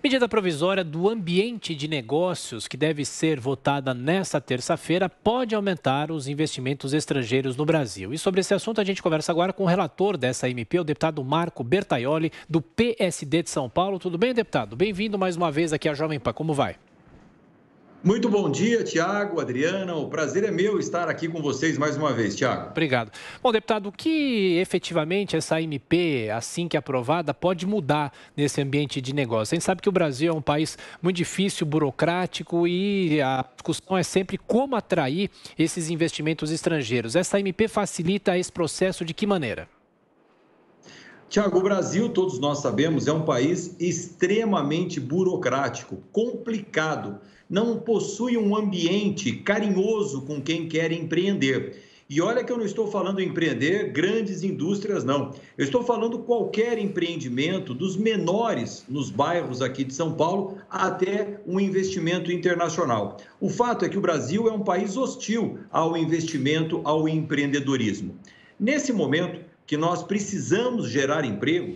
Medida provisória do ambiente de negócios, que deve ser votada nesta terça-feira, pode aumentar os investimentos estrangeiros no Brasil. E sobre esse assunto a gente conversa agora com o relator dessa MP, o deputado Marco Bertaioli, do PSD de São Paulo. Tudo bem, deputado? Bem-vindo mais uma vez aqui à Jovem Pan. Como vai? Muito bom dia, Tiago, Adriana. O prazer é meu estar aqui com vocês mais uma vez, Tiago. Obrigado. Bom, deputado, o que efetivamente essa MP, assim que aprovada, pode mudar nesse ambiente de negócio? A gente sabe que o Brasil é um país muito difícil, burocrático, e a discussão é sempre como atrair esses investimentos estrangeiros. Essa MP facilita esse processo de que maneira? Tiago, o Brasil, todos nós sabemos, é um país extremamente burocrático, complicado, não possui um ambiente carinhoso com quem quer empreender. E olha que eu não estou falando em empreender grandes indústrias, não. Eu estou falando qualquer empreendimento, dos menores nos bairros aqui de São Paulo até um investimento internacional. O fato é que o Brasil é um país hostil ao investimento, ao empreendedorismo. Nesse momento que nós precisamos gerar emprego,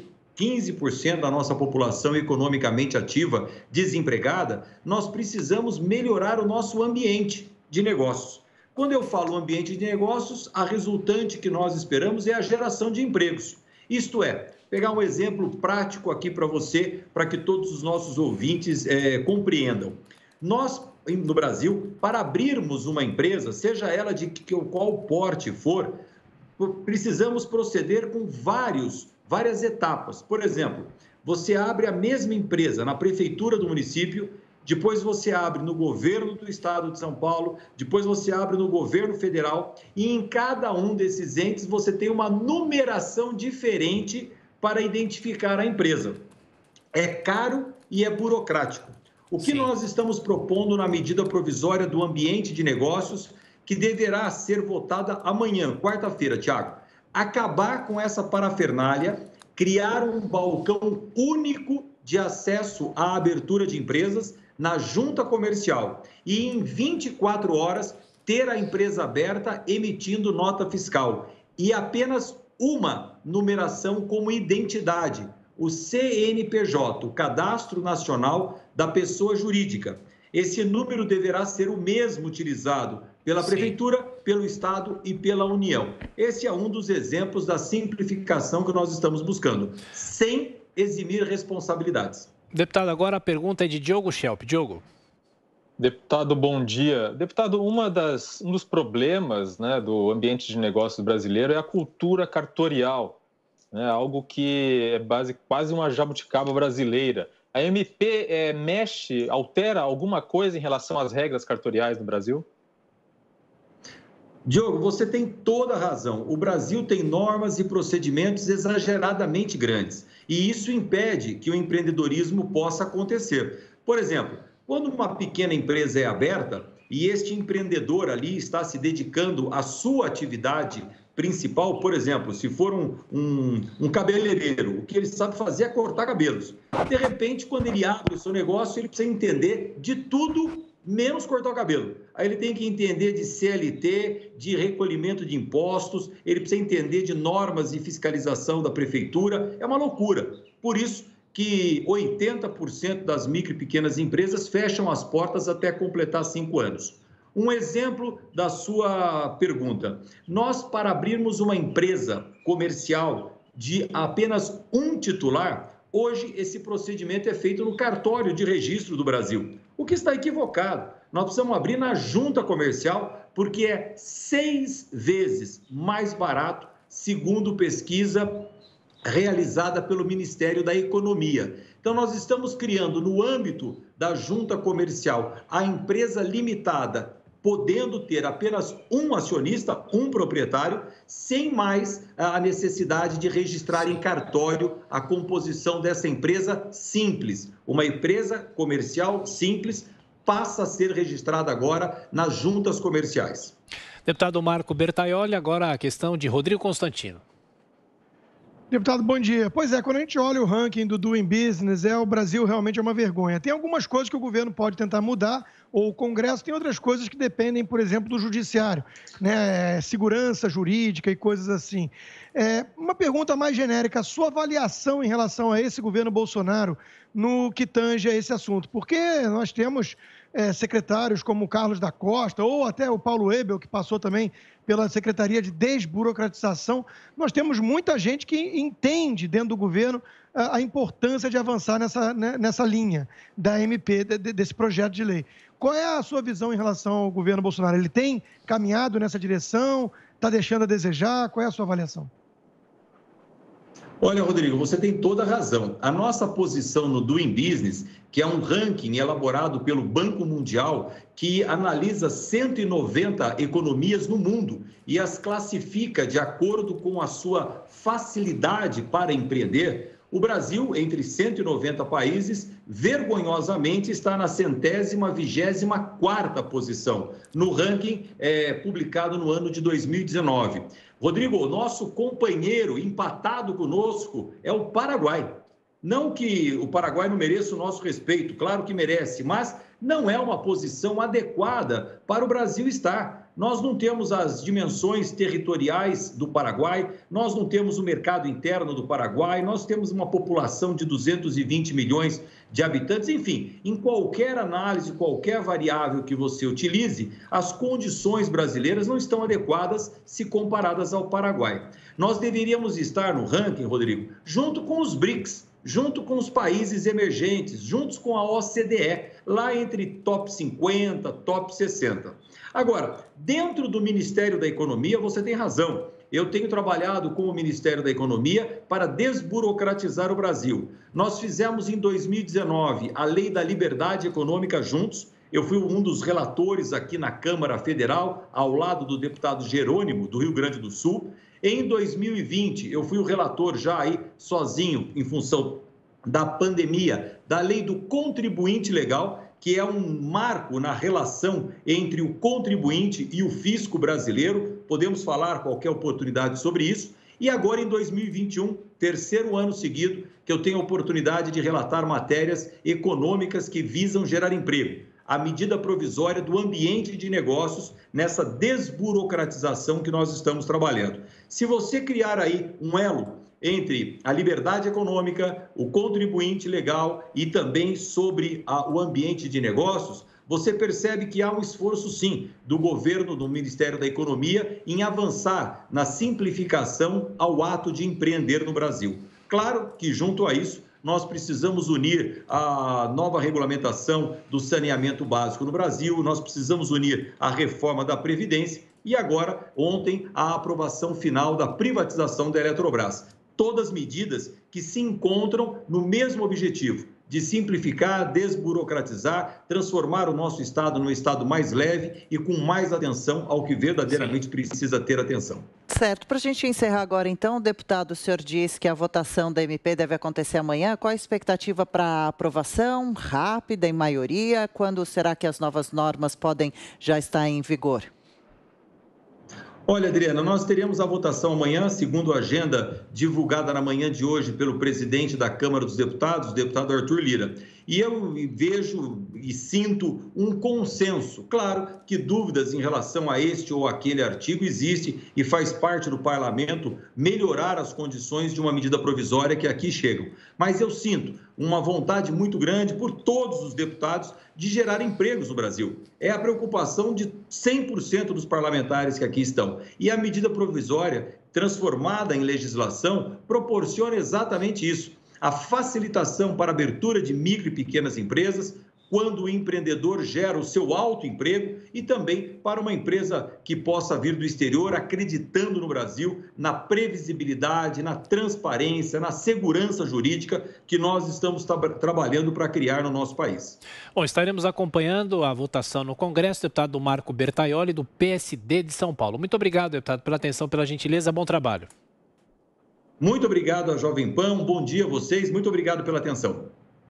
15% da nossa população economicamente ativa desempregada, nós precisamos melhorar o nosso ambiente de negócios. Quando eu falo ambiente de negócios, a resultante que nós esperamos é a geração de empregos. Isto é, pegar um exemplo prático aqui para você, para que todos os nossos ouvintes compreendam. Nós, no Brasil, para abrirmos uma empresa, seja ela de qual porte for, precisamos proceder com várias etapas. Por exemplo, você abre a mesma empresa na prefeitura do município, depois você abre no governo do estado de São Paulo, depois você abre no governo federal, e em cada um desses entes você tem uma numeração diferente para identificar a empresa. É caro e é burocrático. O que nós estamos propondo na medida provisória do ambiente de negócios, que deverá ser votada amanhã, quarta-feira, Tiago? Acabar com essa parafernália, criar um balcão único de acesso à abertura de empresas na junta comercial e em 24 horas ter a empresa aberta emitindo nota fiscal e apenas uma numeração como identidade, o CNPJ, o Cadastro Nacional da Pessoa Jurídica. Esse número deverá ser o mesmo utilizado pela Prefeitura, pelo Estado e pela União. Esse é um dos exemplos da simplificação que nós estamos buscando, sem eximir responsabilidades. Deputado, agora a pergunta é de Diogo Schelp. Diogo. Deputado, bom dia. Deputado, um dos problemas, né, do ambiente de negócios brasileiro é a cultura cartorial, né, algo que é quase uma jabuticaba brasileira. A MP altera alguma coisa em relação às regras cartoriais no Brasil? Diogo, você tem toda a razão. O Brasil tem normas e procedimentos exageradamente grandes e isso impede que o empreendedorismo possa acontecer. Por exemplo, quando uma pequena empresa é aberta e este empreendedor ali está se dedicando à sua atividade principal, por exemplo, se for um cabeleireiro, o que ele sabe fazer é cortar cabelos. De repente, quando ele abre o seu negócio, ele precisa entender de tudo menos cortar o cabelo. Aí ele tem que entender de CLT, de recolhimento de impostos, ele precisa entender de normas e fiscalização da prefeitura. É uma loucura. Por isso que 80% das micro e pequenas empresas fecham as portas até completar 5 anos. Um exemplo da sua pergunta. Nós, para abrirmos uma empresa comercial de apenas um titular, hoje esse procedimento é feito no cartório de registro do Brasil, o que está equivocado. Nós precisamos abrir na junta comercial, porque é 6 vezes mais barato, segundo pesquisa realizada pelo Ministério da Economia. Então, nós estamos criando, no âmbito da junta comercial, a empresa limitada, podendo ter apenas um acionista, um proprietário, sem mais a necessidade de registrar em cartório a composição dessa empresa simples. Uma empresa comercial simples passa a ser registrada agora nas juntas comerciais. Deputado Marco Bertaioli, agora a questão de Rodrigo Constantino. Deputado, bom dia. Pois é, quando a gente olha o ranking do Doing Business, o Brasil realmente é uma vergonha. Tem algumas coisas que o governo pode tentar mudar, ou o Congresso, tem outras coisas que dependem, por exemplo, do Judiciário, né? Segurança jurídica e coisas assim. Uma pergunta mais genérica, a sua avaliação em relação a esse governo Bolsonaro no que tange a esse assunto, porque nós temos secretários como o Carlos da Costa ou até o Paulo Ebel, que passou também pela Secretaria de Desburocratização. Nós temos muita gente que entende dentro do governo a importância de avançar nessa linha da MP, desse projeto de lei. Qual é a sua visão em relação ao governo Bolsonaro? Ele tem caminhado nessa direção? Está deixando a desejar? Qual é a sua avaliação? Olha, Rodrigo, você tem toda a razão. A nossa posição no Doing Business, que é um ranking elaborado pelo Banco Mundial, que analisa 190 economias no mundo e as classifica de acordo com a sua facilidade para empreender, o Brasil, entre 190 países, vergonhosamente está na 124ª posição no ranking publicado no ano de 2019. Rodrigo, nosso companheiro empatado conosco é o Paraguai. Não que o Paraguai não mereça o nosso respeito, claro que merece, mas não é uma posição adequada para o Brasil estar. Nós não temos as dimensões territoriais do Paraguai, nós não temos o mercado interno do Paraguai, nós temos uma população de 220 milhões de habitantes. Enfim, em qualquer análise, qualquer variável que você utilize, as condições brasileiras não estão adequadas se comparadas ao Paraguai. Nós deveríamos estar no ranking, Rodrigo, junto com os BRICS, junto com os países emergentes, juntos com a OCDE, lá entre top 50, top 60. Agora, dentro do Ministério da Economia, você tem razão. Eu tenho trabalhado com o Ministério da Economia para desburocratizar o Brasil. Nós fizemos em 2019 a Lei da Liberdade Econômica juntos. Eu fui um dos relatores aqui na Câmara Federal, ao lado do deputado Jerônimo, do Rio Grande do Sul. Em 2020, eu fui o relator já aí sozinho, em função da pandemia, da Lei do Contribuinte Legal, que é um marco na relação entre o contribuinte e o fisco brasileiro. Podemos falar qualquer oportunidade sobre isso. E agora, em 2021, terceiro ano seguido, que eu tenho a oportunidade de relatar matérias econômicas que visam gerar emprego. A medida provisória do ambiente de negócios nessa desburocratização que nós estamos trabalhando. Se você criar aí um elo entre a liberdade econômica, o contribuinte legal e também sobre o ambiente de negócios, você percebe que há um esforço, sim, do governo, do Ministério da Economia, em avançar na simplificação ao ato de empreender no Brasil. Claro que, junto a isso, nós precisamos unir a nova regulamentação do saneamento básico no Brasil, nós precisamos unir a reforma da Previdência e agora, ontem, a aprovação final da privatização da Eletrobras. Todas medidas que se encontram no mesmo objetivo, de simplificar, desburocratizar, transformar o nosso Estado num Estado mais leve e com mais atenção ao que verdadeiramente precisa ter atenção. Certo. Para a gente encerrar agora, então, deputado, o senhor disse que a votação da MP deve acontecer amanhã. Qual a expectativa para a aprovação? Rápida, em maioria? Quando será que as novas normas podem já estar em vigor? Olha, Adriana, nós teremos a votação amanhã, segundo a agenda divulgada na manhã de hoje pelo presidente da Câmara dos Deputados, o deputado Arthur Lira. E eu vejo e sinto um consenso. Claro que dúvidas em relação a este ou aquele artigo existem e faz parte do parlamento melhorar as condições de uma medida provisória que aqui chegam. Mas eu sinto uma vontade muito grande por todos os deputados de gerar empregos no Brasil. É a preocupação de 100% dos parlamentares que aqui estão. E a medida provisória, transformada em legislação, proporciona exatamente isso. A facilitação para a abertura de micro e pequenas empresas, quando o empreendedor gera o seu autoemprego e também para uma empresa que possa vir do exterior acreditando no Brasil, na previsibilidade, na transparência, na segurança jurídica que nós estamos trabalhando para criar no nosso país. Bom, estaremos acompanhando a votação no Congresso, deputado Marco Bertaioli, do PSD de São Paulo. Muito obrigado, deputado, pela atenção, pela gentileza, bom trabalho. Muito obrigado à Jovem Pan, um bom dia a vocês, muito obrigado pela atenção.